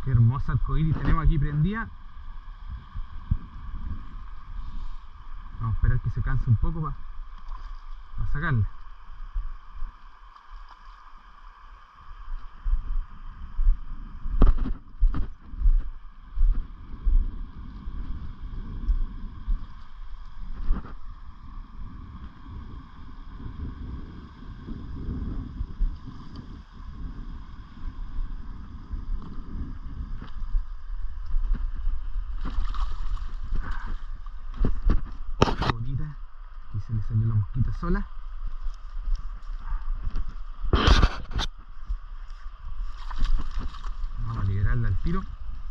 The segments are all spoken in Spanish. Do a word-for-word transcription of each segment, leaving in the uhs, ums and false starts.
Qué hermosa arcoíris tenemos aquí prendida. Vamos a esperar que se canse un poco para pa sacarla. Aquí se le salió la mosquita sola. Vamos a liberarla al tiro.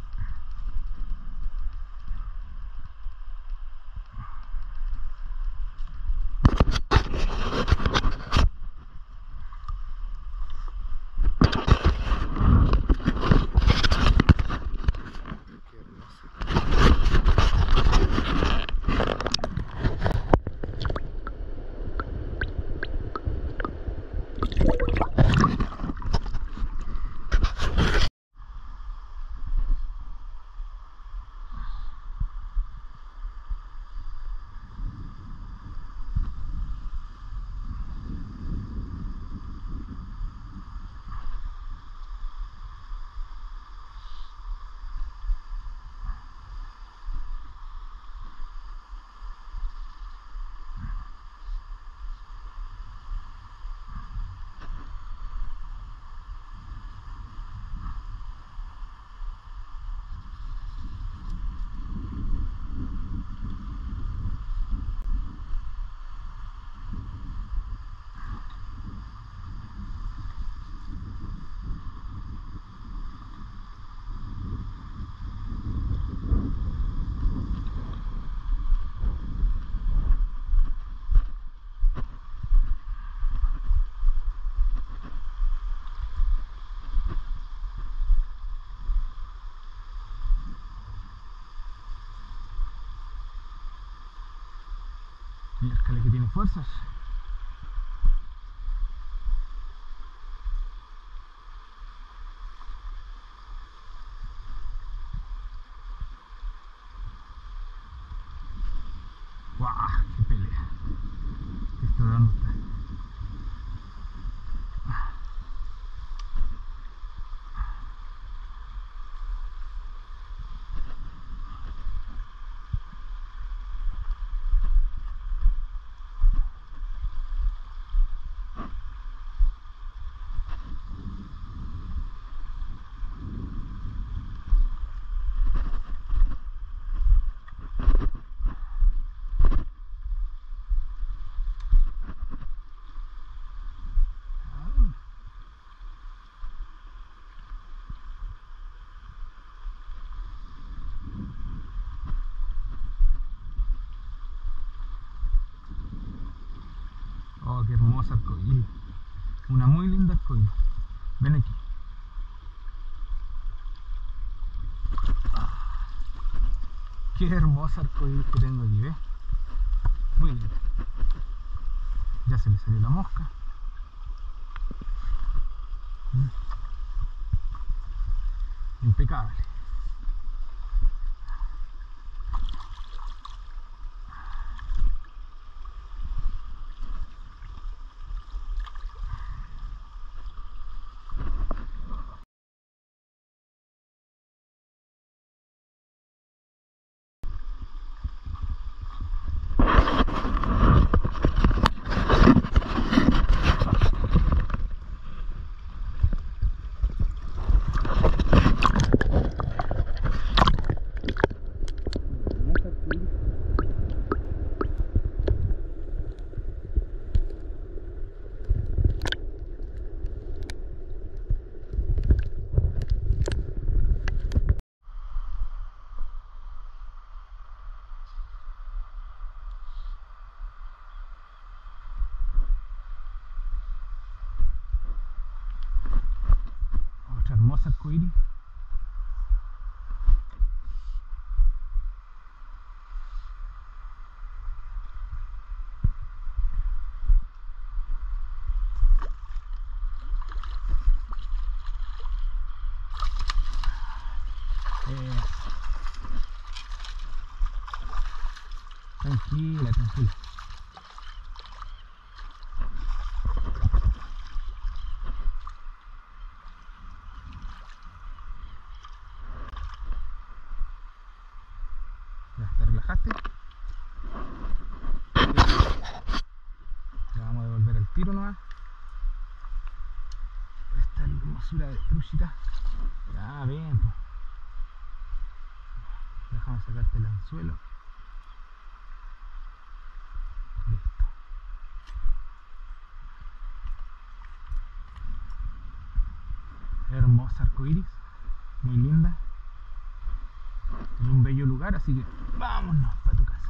Miércoles que tiene fuerzas. ¡Guau! ¡Qué pelea! ¿Qué está dando? Oh, qué hermosa arcoíris. Una muy linda arcoíris. Ven aquí. Qué hermosa arcoíris que tengo aquí, ¿ves? Muy linda. Ya se le salió la mosca. Impecable. Otra hermosa arcoíris. Eh, tranquila, tranquila. Ya te relajaste. Ya vamos a devolver el tiro nomás. Esta hermosura de truchita. Ya, bien, pues. Déjame sacarte el anzuelo. Listo. Hermosa arcoiris, muy linda. En un bello lugar, así que vámonos para tu casa.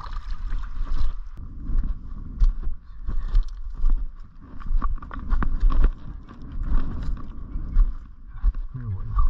Me voy mejor.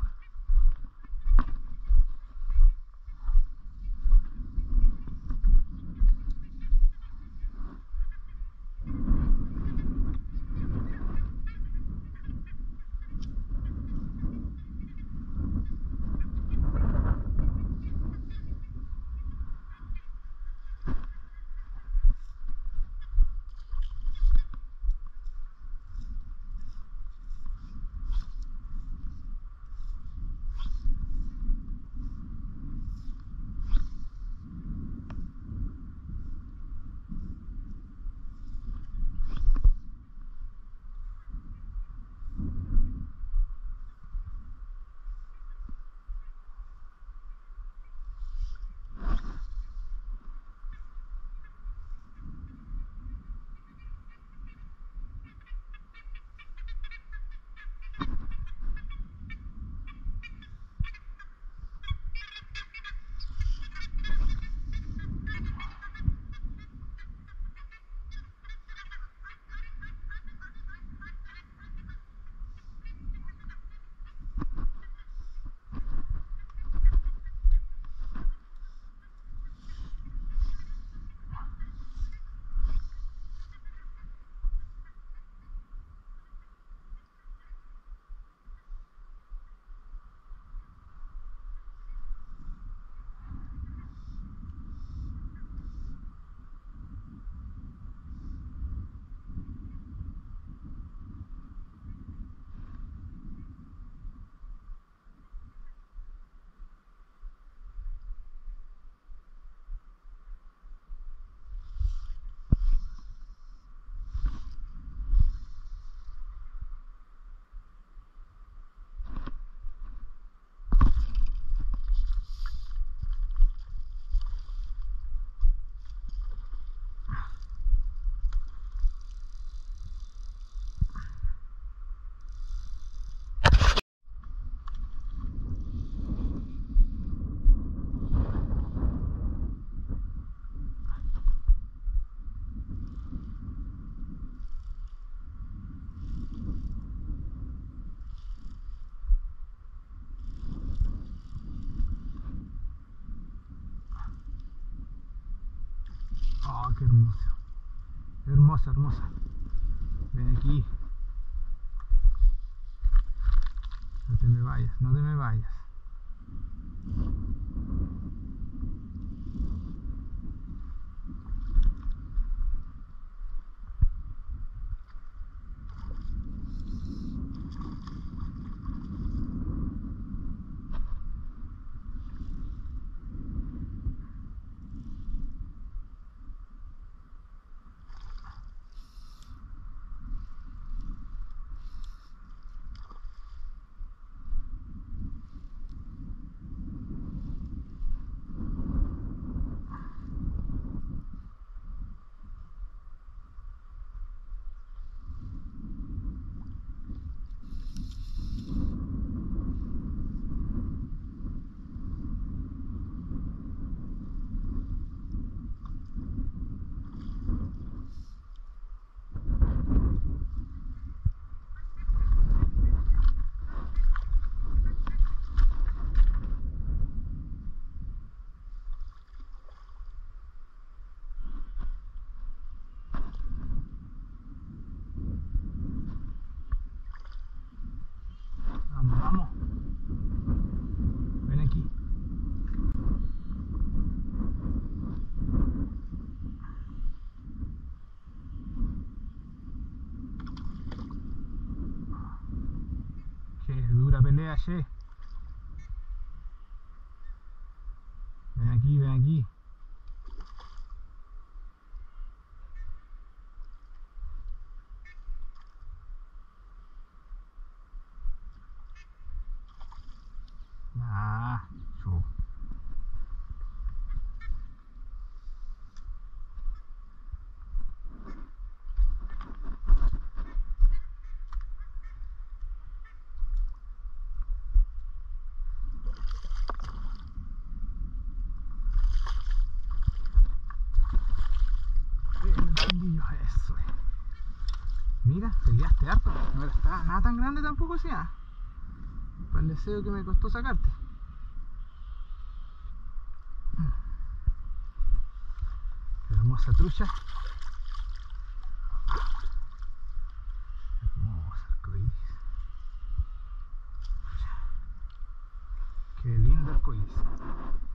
Oh, qué hermoso. Hermosa, hermosa. Ven aquí. No te me vayas, no te me vayas. caché. Ven aquí, ven aquí. Ah, show. Eso es. Mira, peleaste harto. No era estaba nada tan grande tampoco, ¿sí? Ah, para el deseo que me costó sacarte. Hermosa trucha. Hermosa arcoíris. Qué lindo arcoíris.